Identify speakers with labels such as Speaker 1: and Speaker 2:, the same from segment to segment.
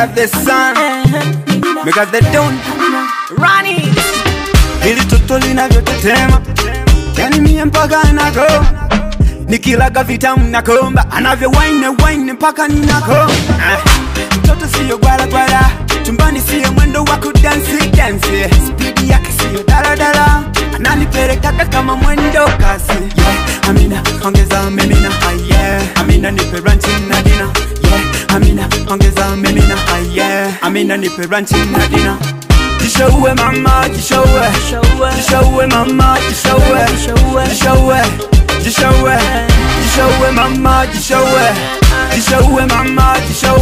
Speaker 1: got the sun, we got the dawn. Rani hili toto linavyotetema, yani mie mpaka nako nikilaga vitamu nakomba, anavyo wine mpaka ninako. Toto siyo gwala gwala, chumbani siyo mwendo wa kudansi. Speed yake siyo daladala, ananipeleka kama mwendo kasi. Amina ongeza mimina, Amina nipe ranchi na dina. Amina ongeza mimina, Amina nipe ranchi na dina. Jishowe mama, jishowe mama, jishowe mama, jishowe mama,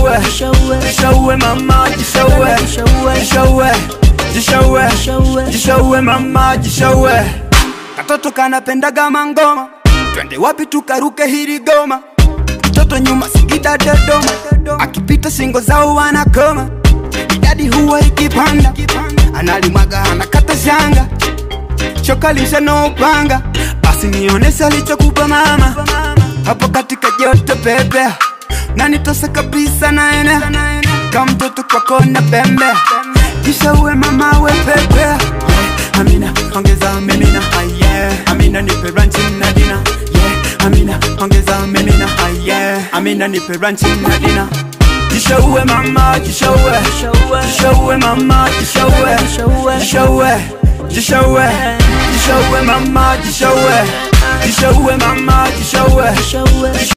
Speaker 1: jishowe mama, jishowe. Katoto kanapendaga mangoma, twende wapi tukaruke hili goma. Mtoto nyuma Singida Dodoma, akipita singo zao wanakoma. Idadi huwa ikipanda, analimwaga anakata shanga. Choka lisha no upanga, basi nionese alichokupa mama. Hapo katika joto pepe, na nitose kabisa naene, kama mtoto kwako na pembe. Jishowe mama we pepe. Amina ongeza mimina, Amina nipe ranchi na dina. Amina ongeza mimina, Amina nipe ranchi na dina. Jishowe mama, jishowe mama, jishowe mama, jishowe mama, jishowe.